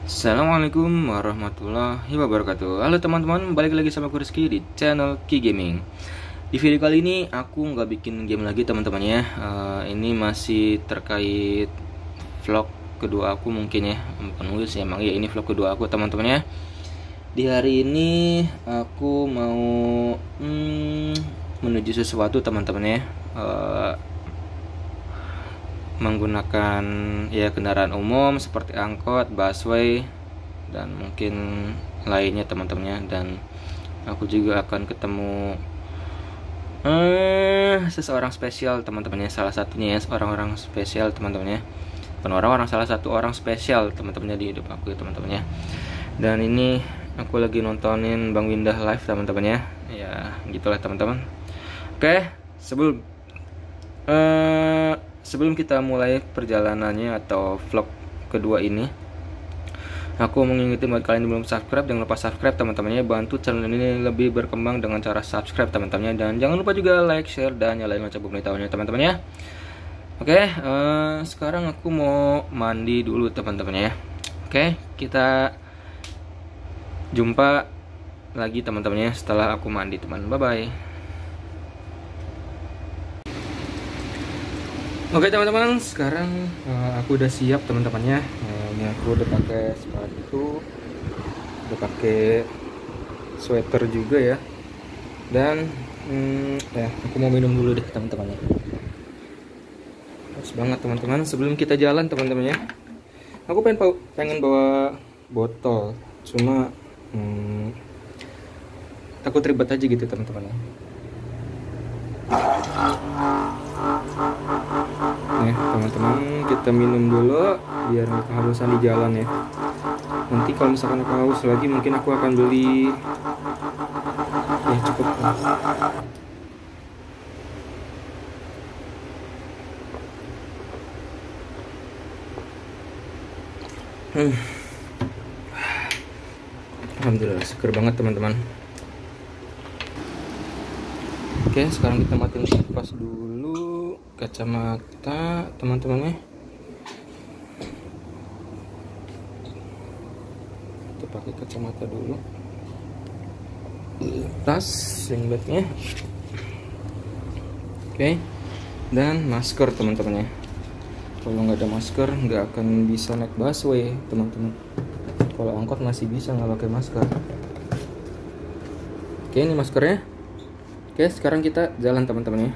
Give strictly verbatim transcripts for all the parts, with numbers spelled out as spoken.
Assalamualaikum warahmatullahi wabarakatuh. Halo teman-teman, balik lagi sama aku Rizky di channel Ki Gaming. Di video kali ini aku nggak bikin game lagi teman-teman ya. uh, Ini masih terkait vlog kedua aku mungkin ya. Bukan mungkin sih, emang ya ini vlog kedua aku teman-teman ya. Di hari ini aku mau hmm, menuju sesuatu teman-teman ya. uh, Menggunakan ya kendaraan umum seperti angkot, busway, dan mungkin lainnya teman-temannya. Dan aku juga akan ketemu eh, seseorang spesial teman-temannya, salah satunya ya orang-orang spesial teman-temannya, bukan orang-orang, salah satu orang spesial teman-temannya di hidup aku ya teman-temannya. Dan ini aku lagi nontonin Bang Windah live teman-temannya, ya gitulah teman-teman. Oke, sebelum eh Sebelum kita mulai perjalanannya atau vlog kedua ini, aku mengingatkan buat kalian yang belum subscribe, jangan lupa subscribe teman-temannya. Bantu channel ini lebih berkembang dengan cara subscribe teman-temannya. Dan jangan lupa juga like, share, dan nyalain lonceng pemberitahuannya teman-temannya. Oke, uh, sekarang aku mau mandi dulu teman-temannya. Oke, kita jumpa lagi teman-temannya setelah aku mandi teman. Bye-bye. Oke teman-teman, sekarang uh, aku udah siap teman-temannya. Uh, ini aku udah pakai sepatu, udah pakai sweater juga ya. Dan hmm, ya aku mau minum dulu deh teman-temannya. Pas banget teman-teman. Sebelum kita jalan teman-temannya, aku pengen pengen bawa botol, cuma hmm, takut ribet aja gitu teman-teman. Nih teman-teman, kita minum dulu biar nggak kehausan di jalan ya. Nanti kalau misalkan aku haus lagi, mungkin aku akan beli ya cukup. hmm. Alhamdulillah seger banget teman-teman. Oke, sekarang kita matiin kipas dulu, kacamata teman-temannya. Kita pakai kacamata dulu, tas, singletnya, oke, dan masker teman-temannya. Kalau nggak ada masker nggak akan bisa naik busway teman-teman. Kalau angkot masih bisa nggak pakai masker. Oke, ini maskernya. Oke, sekarang kita jalan teman-teman ya.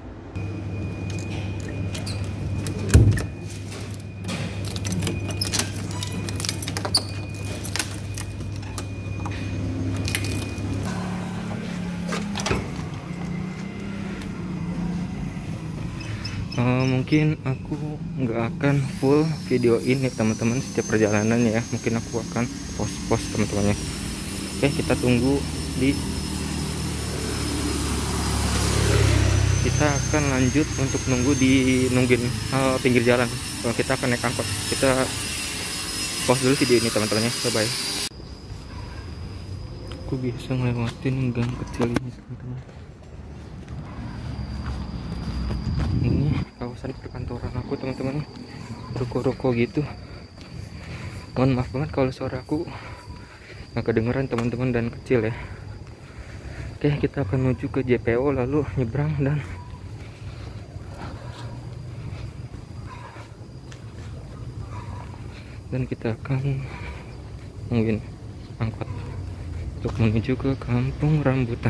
Uh, mungkin aku nggak akan full video ini teman-teman setiap perjalanan ya. Mungkin aku akan post-post teman-temannya. Oke, kita tunggu di kita akan lanjut untuk nunggu di nungguin uh, pinggir jalan. Kalau kita akan naik angkot, kita pause dulu video ini teman-temannya. Bye bye. Aku bisa ngelewatin gang kecil ini teman-teman. Ini kawasan perkantoran aku teman-teman, ruko-ruko gitu. Mohon maaf banget kalau suara aku nggak kedengeran teman-teman dan kecil ya. Oke, kita akan menuju ke J P O lalu nyebrang dan dan kita akan nungguin angkot untuk menuju ke Kampung Rambutan.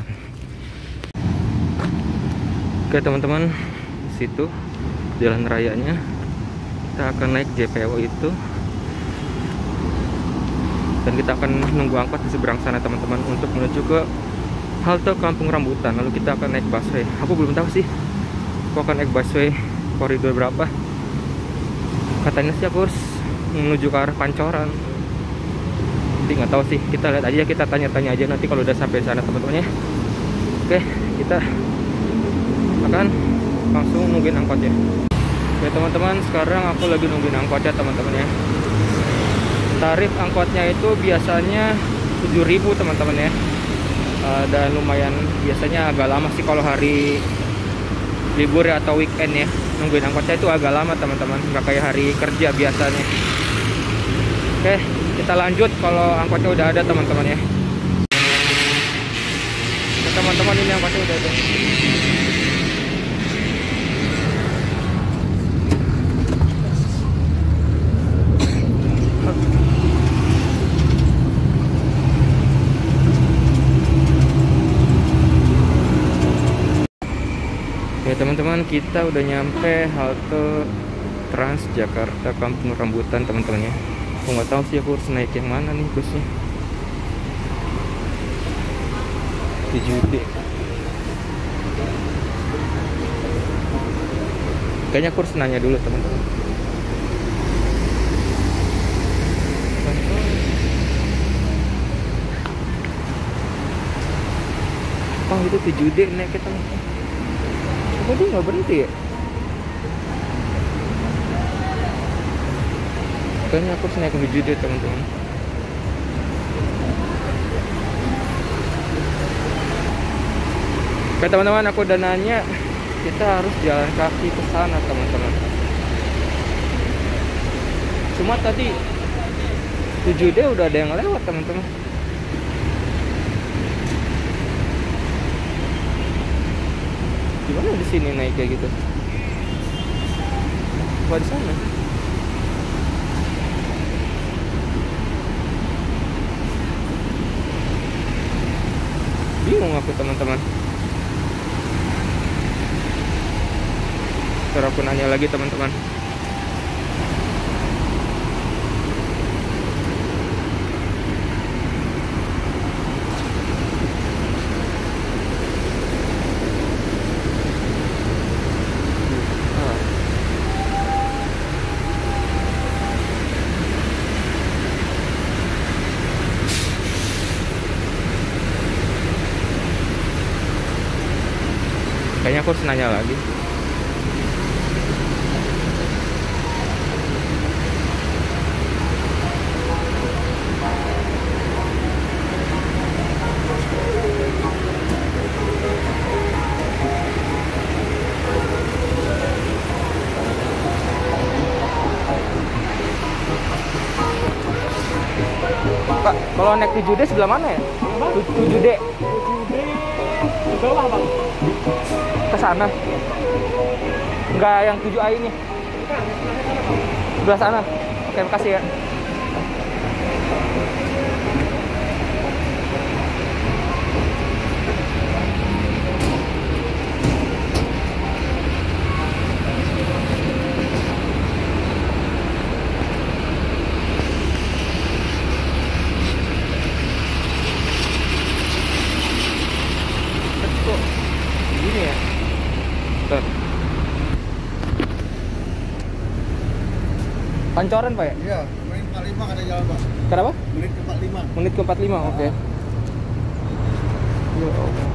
Oke teman-teman, situ jalan rayanya. Kita akan naik J P O itu dan kita akan nunggu angkot di seberang sana teman-teman untuk menuju ke halte Kampung Rambutan. Lalu kita akan naik busway. Aku belum tahu sih aku akan naik busway koridor berapa. Katanya sih aku harus menuju ke arah Pancoran. Nanti nggak tahu sih, kita lihat aja, kita tanya-tanya aja nanti kalau udah sampai sana teman-teman ya. Oke, kita akan langsung nungguin angkotnya. Oke teman-teman, sekarang aku lagi nungguin angkotnya teman-teman ya. Tarif angkotnya itu biasanya tujuh ribu teman-teman ya. Uh, dan lumayan, biasanya agak lama sih kalau hari libur ya atau weekend ya. Nungguin angkotnya itu agak lama teman-teman, nggak kayak hari kerja biasanya. Oke, kita lanjut kalau angkotnya udah ada teman-teman ya. Oke, teman-teman, ini angkotnya udah ada. Ya teman-teman, kita udah nyampe halte Transjakarta Kampung Rambutan teman-teman ya. Aku nggak tahu sih aku harus naik yang mana nih busnya. tujuh D. Kayaknya aku harus nanya dulu teman-teman. Oh itu tujuh D naiknya teman-teman. Kok dia nggak berhenti ya? Kayaknya aku harus naik ke tujuh D teman-teman. Oke teman-teman, aku udah nanya, kita harus jalan kaki ke sana teman-teman. Cuma tadi tujuh D udah ada yang lewat teman-teman. Gimana di sini naik kayak gitu? Apa di sana? Bingung aku teman-teman. Ntar aku nanya lagi teman-teman. Kayaknya aku harus nanya lagi. Pak, kalau naik tujuh D sebelah mana ya? tujuh D. tujuh D di bawah, Bang. Ke sana. Enggak yang tujuh A ini. Sebelah sana. Oke, makasih ya. Kok gini ya? Bentar. Pancoran Pak ya? Iya, menit empat puluh lima ada jalan, Pak. Kenapa? Menit ke empat puluh lima. Menit ke empat puluh lima, oke. Ya Allah.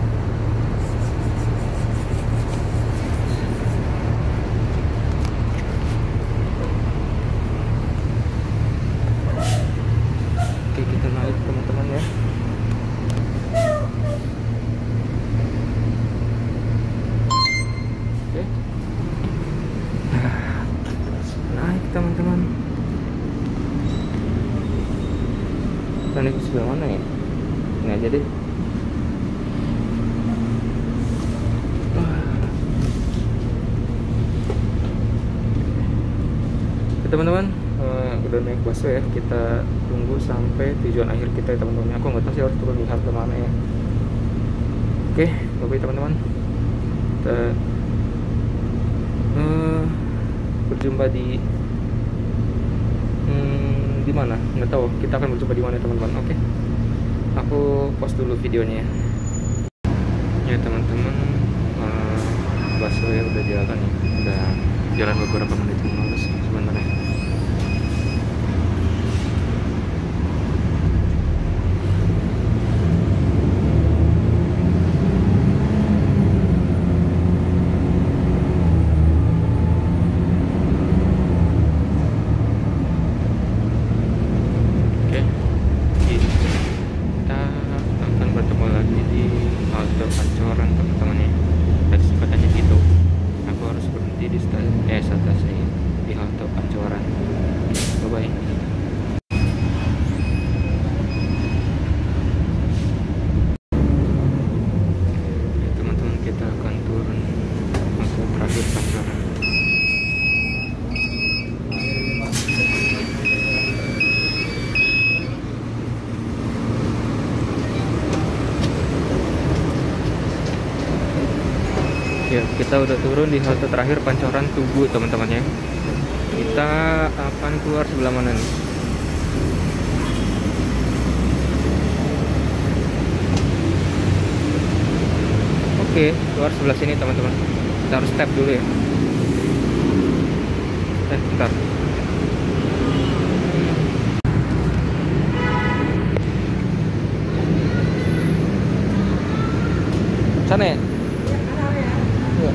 Oke, kita naik teman-teman ya. Oke. Naik teman-teman. Kita naik ke sebelah mana ya? Ini aja deh. Oke teman-teman, uh, udah naik busway ya. Kita tunggu sampai tujuan akhir kita ya teman-teman. Aku nggak tahu sih harus turun di halte mana ya. Oke, bye-bye teman-teman. Kita uh, berjumpa di hmm, di mana? Nggak tahu. Kita akan berjumpa di mana teman-teman. Oke. Aku post dulu videonya. Ya teman-teman, uh, busway udah jalan ya. Udah jalan beberapa menit lalu sebenarnya. Oke, kita akan bertemu lagi di halte Pancoran teman-teman ya. Tadi katanya gitu. Aku harus berhenti di stasiun eh stasiun di halte Pancoran. Bye bye. kita udah turun di halte terakhir Pancoran Tugu teman-teman ya. Kita akan keluar sebelah mana nih? Oke, keluar sebelah sini teman-teman. Kita harus tap dulu ya. Eh, bentar. Sana ya? Iya.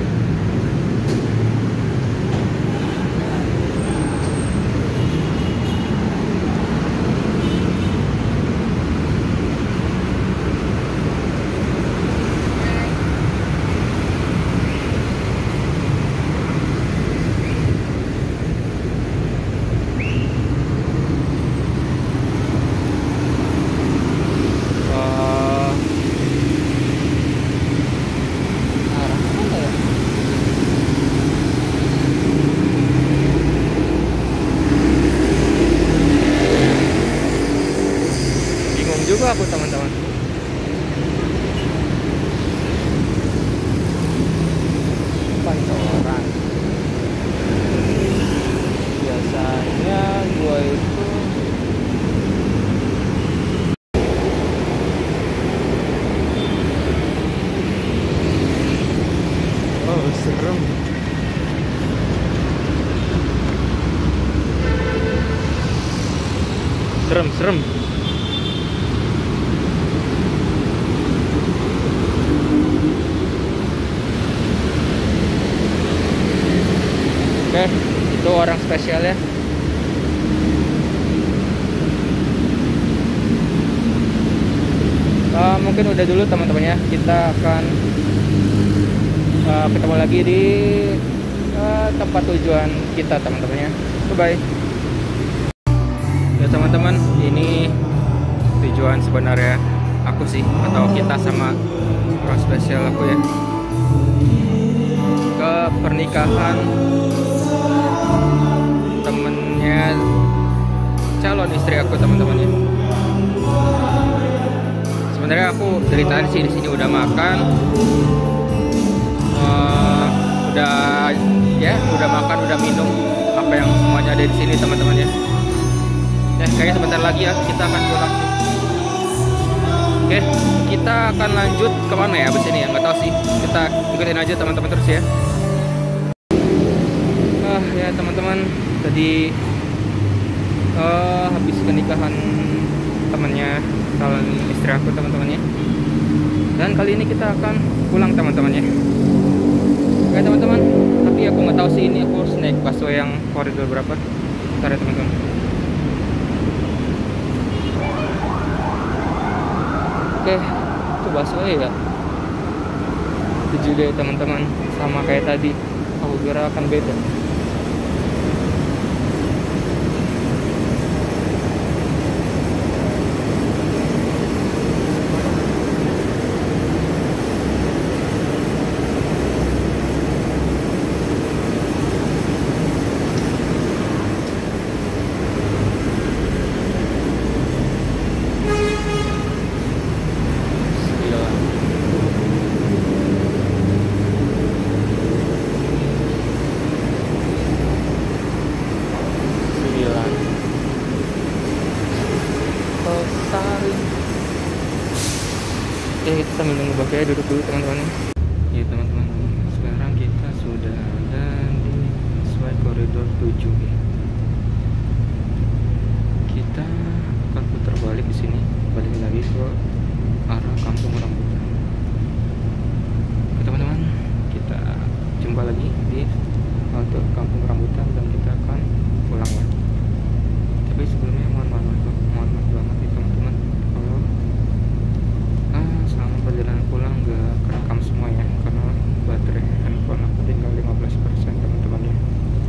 Juga aku teman-teman. Pancoran. Biasanya gua itu oh serem. Serem serem. Oke, itu orang spesial ya. Uh, mungkin udah dulu teman-teman ya. Kita akan uh, ketemu lagi di uh, tempat tujuan kita teman-teman ya. Bye bye. Ya teman-teman, ini tujuan sebenarnya aku sih, atau kita sama orang spesial aku ya, ke pernikahan temennya calon istri aku teman-teman ya. Sebenarnya aku dari tadi sih di sini udah makan, uh, udah ya udah makan, udah minum apa yang semuanya ada di sini teman-teman ya. Ya kayaknya sebentar lagi ya kita akan pulang sih. Oke, kita akan lanjut kemana ya abis ini ya, nggak tahu sih. Kita ikutin aja teman-teman terus ya. Ah ya teman-teman, tadi uh, habis pernikahan temannya calon istri aku teman-teman ya. Dan kali ini kita akan pulang teman-teman ya. Oke teman-teman, tapi aku nggak tahu sih ini aku harus naik busway yang koridor berapa. Bentar ya teman-teman. Oke, itu busway ya. Tujuh deh teman-teman, sama kayak tadi. Aku kira akan beda. Oke, kita sambil nunggu baknya duduk dulu teman-teman. Ya teman-teman, sekarang kita sudah ada di sesuai koridor tujuh ya. Kita akan putar balik di sini, balik lagi ke arah Kampung Rambutan. Oke teman-teman, kita jumpa lagi di halte Kampung Rambutan dan kita akan pulang ya. Tapi sebelumnya mohon maaf, mohon maaf banget ya teman-teman kalau selama perjalanan pulang gak kerekam semua ya, karena baterai handphone aku tinggal lima belas persen teman-teman ya.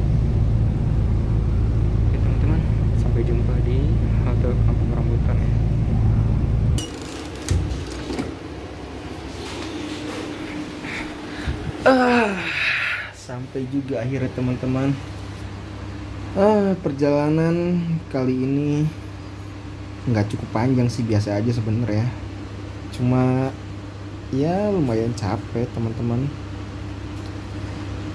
Oke teman-teman, sampai jumpa di halte Kampung Rambutan ya. Ah, sampai juga akhirnya teman-teman. Ah, perjalanan kali ini nggak cukup panjang sih, biasa aja sebenarnya. Cuma ya lumayan capek teman-teman.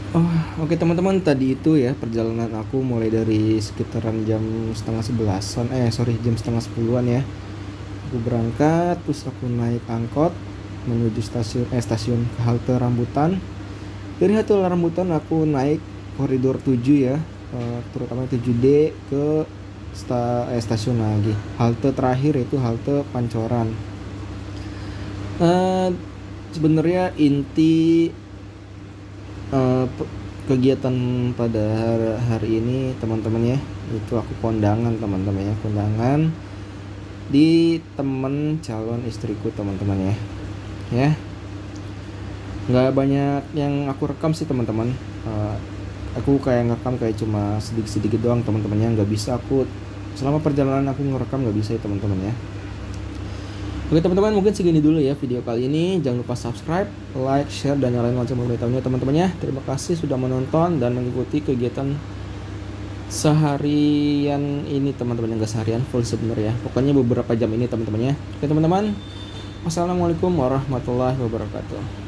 Oh, oke teman-teman, tadi itu ya perjalanan aku mulai dari sekitaran jam setengah sebelasan, eh sorry jam setengah sepuluhan ya. Aku berangkat, terus aku naik angkot menuju stasiun eh stasiun ke halte Rambutan. Dari halte Rambutan aku naik koridor tujuh ya, eh, terutama tujuh D ke sta, eh, stasiun lagi. Halte terakhir itu halte Pancoran. Eh, Sebenarnya inti eh, pe- kegiatan pada hari, hari ini teman-teman ya, itu aku kondangan teman-teman ya, kondangan di temen calon istriku teman-teman ya. Ya, nggak banyak yang aku rekam sih teman-teman. Eh, aku kayak ngerekam kayak cuma sedikit-sedikit doang teman-temannya, nggak bisa aku selama perjalanan aku ngerekam, nggak bisa ya teman-teman ya. Oke teman-teman, mungkin segini dulu ya video kali ini. Jangan lupa subscribe, like, share, dan nyalain lonceng pemberitahuannya teman-teman ya. Terima kasih sudah menonton dan mengikuti kegiatan seharian ini teman-teman. Yang gak seharian, full sebenarnya. Pokoknya beberapa jam ini teman-teman ya. Oke teman-teman, wassalamualaikum warahmatullahi wabarakatuh.